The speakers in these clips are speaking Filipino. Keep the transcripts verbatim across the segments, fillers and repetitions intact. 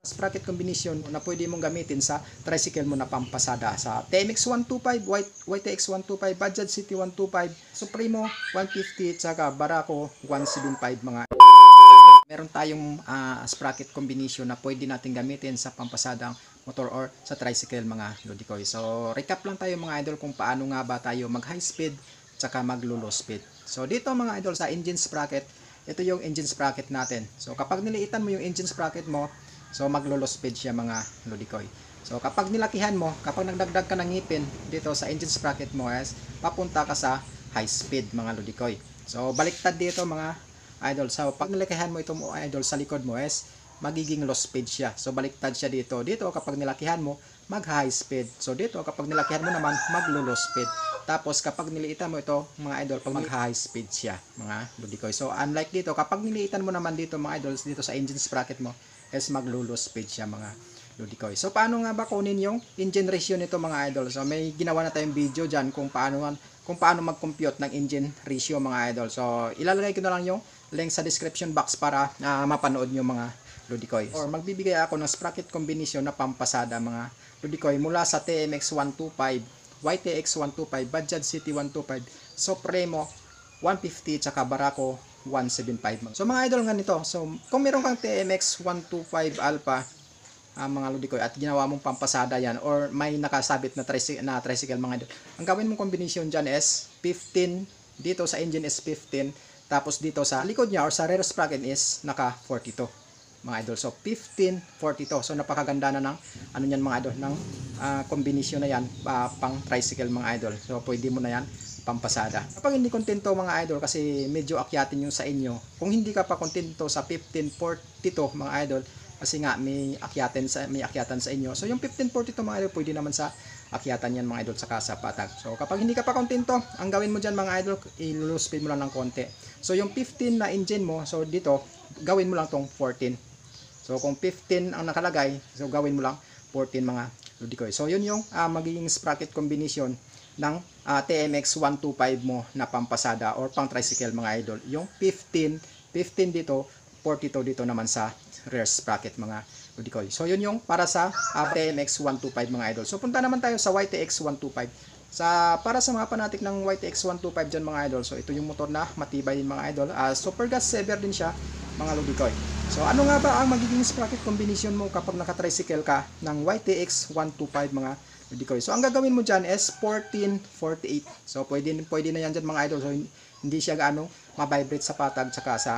Sprocket combination na pwede mong gamitin sa tricycle mo na pampasada sa T M X one twenty-five, Y T X one twenty-five, Bajaj City one twenty-five, Supremo one fifty, tsaka Barako one seventy-five mga. Meron tayong uh, sprocket combination na pwede natin gamitin sa pampasadang motor or sa tricycle mga lodikoy. So recap lang tayo mga idol kung paano nga ba tayo mag high speed tsaka mag low speed. So dito mga idol sa engine sprocket, ito yung engine sprocket natin. So kapag niliitan mo yung engine sprocket mo, so maglo-low speed siya mga lodikoy. So kapag nilakihan mo, kapag nagdagdag ka ng ngipin dito sa engine sprocket mo is papunta ka sa high speed mga lodikoy. So baliktad dito mga idol. So pag nilakihan mo ito mo idol sa likod mo is magiging low speed siya. So baliktad siya dito. Dito kapag nilakihan mo, mag high speed. So dito kapag nilakihan mo naman, maglo-low speed. Tapos kapag niliitan mo ito mga idol, pag mag high speed siya mga lodikoy. So unlike dito, kapag niliitan mo naman dito mga idol, dito sa engine sprocket mo is maglo-low speed siya mga lodikoy. So paano nga ba kunin yung engine ratio nito mga idol? So may ginawa na tayong video dyan kung paano kung paano mag-compute ng engine ratio mga idol. So ilalagay ko na lang yung link sa description box para uh, mapanood nyo mga lodikoy. Or magbibigay ako ng sprocket combination na pampasada mga lodikoy mula sa T M X one twenty-five, Y T X one twenty-five, Bajaj City one twenty-five, Supremo one fifty, tsaka Barako one seventy-five. So mga idol nga nito, so kung meron kang T M X one twenty-five Alpha uh, mga lodikoy at ginawa mong pampasada yan or may nakasabit na, tricy na tricycle mga idol, ang gawin mong combination dyan is fifteen, dito sa engine is fifteen, tapos dito sa likod niya or sa rear sprocket is naka forty-two mga idol. So fifteen, forty-two. So napakaganda na ng ano niyan mga idol, ng uh, combination na yan uh, pang tricycle mga idol. So pwede mo na yan pampasada. Kapag hindi kontento mga idol kasi medyo akyatin yung sa inyo, kung hindi ka pa kontento sa fifteen forty-two mga idol kasi nga may akyatan sa may akyatan sa inyo, so yung fifteen forty-two mga idol pwede naman sa akyatan yan mga idol saka sa patag. So kapag hindi ka pa kontento, ang gawin mo dyan mga idol, i-low speed mo lang ng konti. So yung fifteen na engine mo, so dito gawin mo lang tong fourteen. So kung fifteen ang nakalagay, so gawin mo lang fourteen mga lodikoy. So yun yung uh, magiging sprocket combination ng uh, T M X one twenty-five mo na pampasada or pang tricycle mga idol. Yung fifteen, fifteen dito, forty-two dito naman sa rear sprocket mga lodikoy. So yun yung para sa uh, T M X one twenty-five mga idol. So punta naman tayo sa Y T X one twenty-five. Sa para sa mga fanatic ng Y T X one twenty-five dyan mga idol. So ito yung motor na matibay mga idol. Uh, super gas saver din siya mga lodikoy. So ano nga ba ang magiging sprocket combination mo kapag naka-tricycle ka ng Y T X one twenty-five mga lodikoy? So ang gagawin mo dyan is fourteen forty-eight. So pwede, pwede na yan dyan mga idol. So hindi siya gaano ma-vibrate sa patag tsaka sa,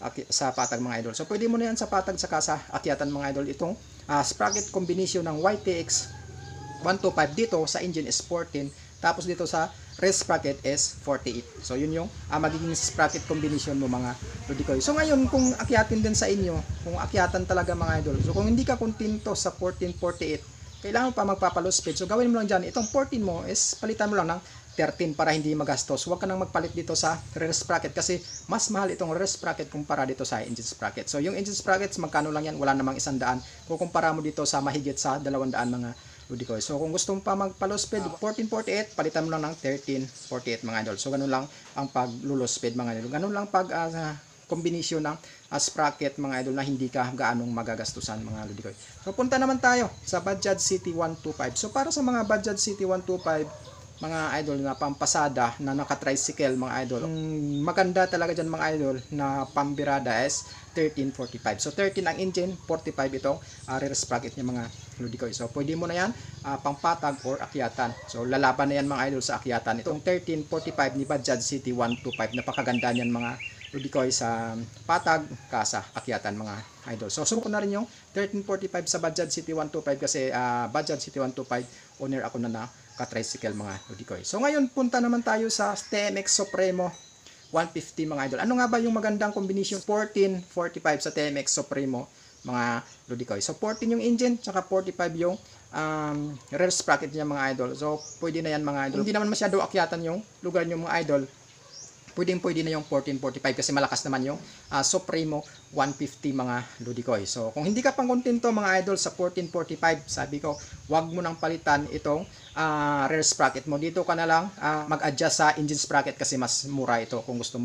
sa patag mga idol. So pwede mo na yan sa patag tsaka sa akyatan mga idol. Itong uh, sprocket combination ng Y T X one twenty-five dito sa engine is fourteen. Tapos dito sa rear sprocket is forty-eight. So yun yung uh, magiging sprocket combination mo mga lodikoy. So ngayon kung akyatin din sa inyo, kung akyatan talaga mga idol, so kung hindi ka kontento sa fourteen forty-eight, kailangan pa magpapalow speed. So gawin mo lang dyan, itong fourteen mo is palitan mo lang ng thirteen para hindi magastos. Huwag ka nang magpalit dito sa rear sprocket kasi mas mahal itong rear sprocket kumpara dito sa engine sprocket. So yung engine sprockets magkano lang yan, wala namang isang daan. Kukumpara mo dito sa mahigit sa dalawang daan mga lodikoy. So kung gusto mo pa magpa-low speed fourteen forty-eight, palitan mo lang ng thirteen forty-eight mga idol. So ganun lang ang pag-low speed mga idol. Ganun lang pag uh, combination ng uh, sprocket mga idol na hindi ka gaanong magagastusan mga lodikoy. So punta naman tayo sa Bajaj City one twenty-five. So para sa mga Bajaj City one twenty-five mga idol na pampasada na naka-tricycle mga idol, um, maganda talaga dyan mga idol na pambirada is thirteen forty-five. So thirteen ang engine, forty-five itong uh, rear sprocket niya mga lodikoy. So pwede mo na yan uh, pangpatag or akyatan. So lalaban na yan mga idol sa akyatan. Itong thirteen forty-five ni Bajaj City one twenty-five, napakaganda niyan mga lodikoy sa patag kasa akyatan mga idol. So subukan na rin yung thirteen forty-five sa Bajaj City one twenty-five kasi uh, Bajaj City one twenty-five owner ako na na ka-tricycle mga lodikoy. So ngayon punta naman tayo sa T M X Supremo one fifty mga idol. Ano nga ba yung magandang combination? fourteen forty-five sa T M X Supremo mga lodikoy. So fourteen yung engine, tsaka forty-five yung um, rear sprocket niya mga idol. So pwede na yan mga idol. Hindi naman masyado akyatan yung lugar nyo mga idol. Pwedeng pwede na yung fourteen forty-five kasi malakas naman yung uh, Supremo one fifty mga lodikoy. So kung hindi ka pang kontento mga idol sa fourteen forty-five, sabi ko wag mo nang palitan itong uh, rear sprocket mo. Dito ka na lang uh, mag-adjust sa engine sprocket kasi mas mura ito kung gusto mong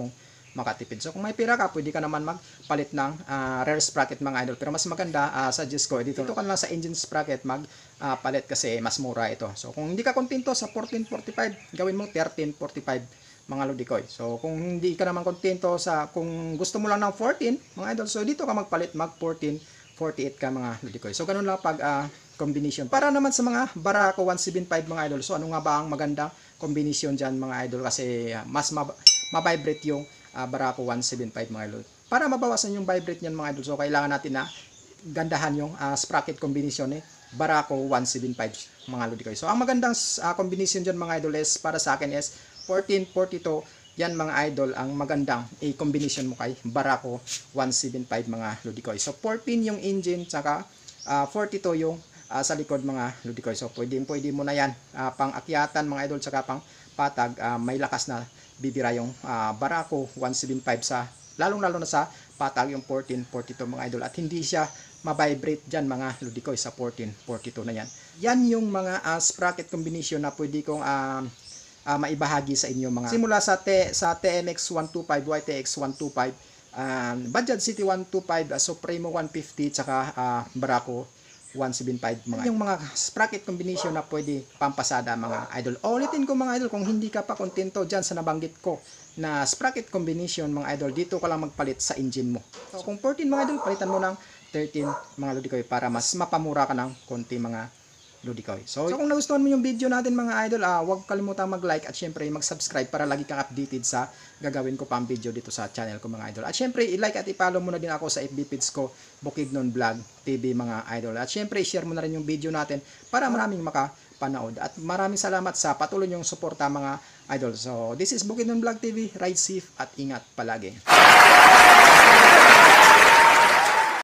makatipid. So kung may pira ka, pwede ka naman magpalit ng uh, rear sprocket mga idol. Pero mas maganda, uh, suggest ko, dito, dito ka lang sa engine sprocket magpalit uh, kasi mas mura ito. So kung hindi ka kontento sa fourteen forty-five, gawin mo thirteen forty-five mga Lodikoy. So kung hindi ka naman kontento sa, kung gusto mo lang ng fourteen mga idol, so dito ka magpalit mag fourteen forty-eight ka mga Lodikoy. So ganun lang pag uh, combination. Para naman sa mga Barako one seventy-five mga idol, so ano nga ba ang magandang combination dyan mga idol, kasi uh, mas mabibrate yung uh, Barako one seventy-five mga idol. Para mabawasan yung vibrate niyan mga idol, so kailangan natin na gandahan yung uh, sprocket combination eh, Barako one seventy-five mga Lodikoy. So ang magandang uh, combination dyan mga idol is, para sa akin is fourteen forty-two. Yan mga idol ang magandang i-combination mo kay Barako one seventy-five mga Lodikoy. So fourteen yung engine, tsaka uh, forty-two yung uh, sa likod mga Lodikoy. So pwede, pwede mo na yan uh, pang akyatan mga idol, tsaka pang patag, uh, may lakas na bibira yung uh, Barako one seventy-five sa, lalong lalo na sa patag yung fourteen forty-two mga idol, at hindi siya mabibrate dyan mga Lodikoy sa fourteen forty-two na yan. Yan yung mga uh, sprocket combination na pwede kong uh, uh, maibahagi sa inyo mga, simula sa T sa T M X one twenty-five, Y T X one twenty-five, um, Bajaj City one twenty-five, uh, Supremo one fifty, tsaka uh, Barako one seventy-five mga. Yung mga sprocket combination na pwede pampasada mga idol. Ulitin ko mga idol, kung hindi ka pa kontento dyan sa nabanggit ko na sprocket combination mga idol, dito ka lang magpalit sa engine mo. So kung fourteen mga idol, palitan mo ng thirteen mga Lodikoy para mas mapamura ka ng konti mga Lodikoy. So, so kung nagustuhan mo yung video natin mga idol, uh, huwag kalimutang mag-like at syempre mag-subscribe para lagi kang updated sa gagawin ko pang video dito sa channel ko mga idol. At syempre i-like at i-follow mo na din ako sa F B page ko, Bukidnon Vlog T V mga idol. At syempre i-share mo na rin yung video natin para maraming makapanood. At maraming salamat sa patuloy niyong suporta mga idol. So this is Bukidnon Vlog T V. Ride safe at ingat palagi.